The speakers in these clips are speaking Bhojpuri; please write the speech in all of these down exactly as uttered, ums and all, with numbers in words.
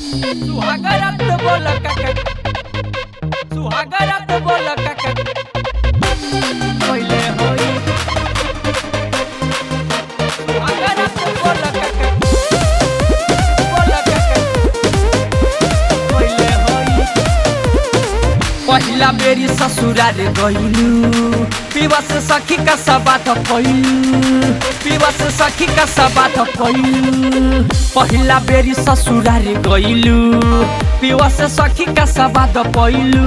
सुहागरात बोल काका सुहागरात बोल काका पहिले होई सुहागरात बोल काका बोल काका पहिले होई पहिला बेरी ससुराल गइलु पिवास सखी का सबात पइलु पिवास सखी का सबात पइलु पहिला बेरी ससुराल गइलु पिवास सखी का सबात पइलु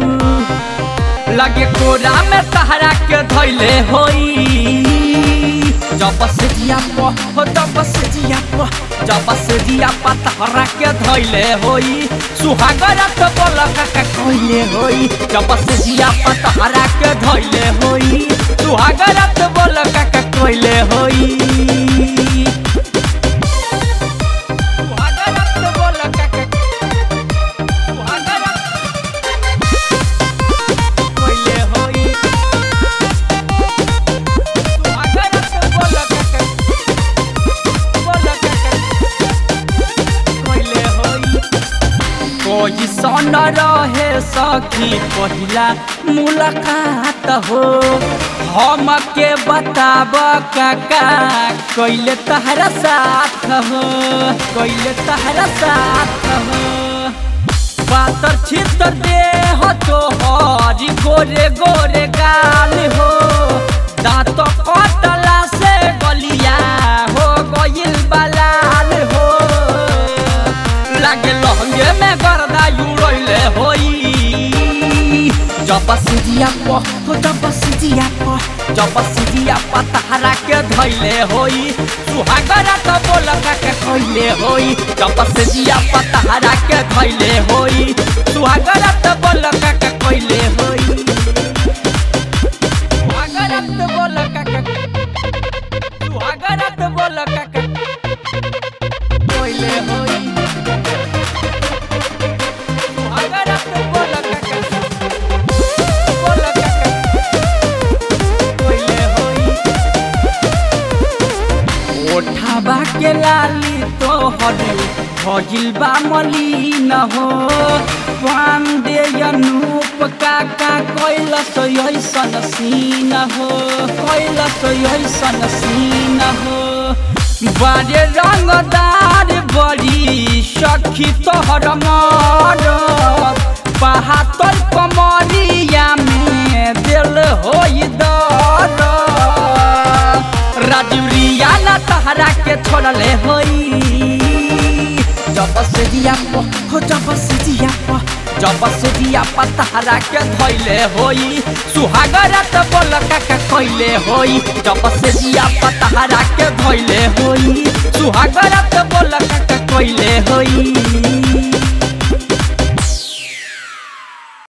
लगे कोरा में तहरा के धइले होई जब से जिया पो जब से जिया पो जब से जिया पा तहरा के धइले होई सुहागरात बोल काका कइले होई जब से जिया पा तहरा के धइले होई सुहागरात बोल काका कइले होई कोई सन रहे सखी पहिला मुलाकात हो हम के बताब काका कइले तहरा साथ हो कइले तहरा साथ हो पातर छितर दे हो तो हरी गोरे गोरे गाल हो दांत कटला से गलिया हो गइल बलाल हो लागे लहंगे में गर्दा युड़ले होई जब सिजिया पो जब सिजिया पो जब सिजिया पा तहरा के धइले होई सुहागरात बोल काका कइले होई जब सिजिया पा तहरा के धइले होई सुहागरात बोल काका कइले होई सुहागरात बोल काका सुहागरात बोल काका कइले होई ओठाबा के लाली तो हरी भजिल बा मलिन हो पांडे अनूप काका कैलस ऐसन सीन हो कैलस ऐसन सीन हो बारे रंगदार बड़ी सखी तोहर मर बहातर कमरिया में दिल होई दर राजूरिया ना तहरा के छोड़ले होई जब से जिया पो जब से जिया पो जब से जिया पा तहरा के धइले होई सुहागरात बोल काका कइले होई जब से जिया पा तहरा के धइले होई सुहागरात बोल काका कइले होई।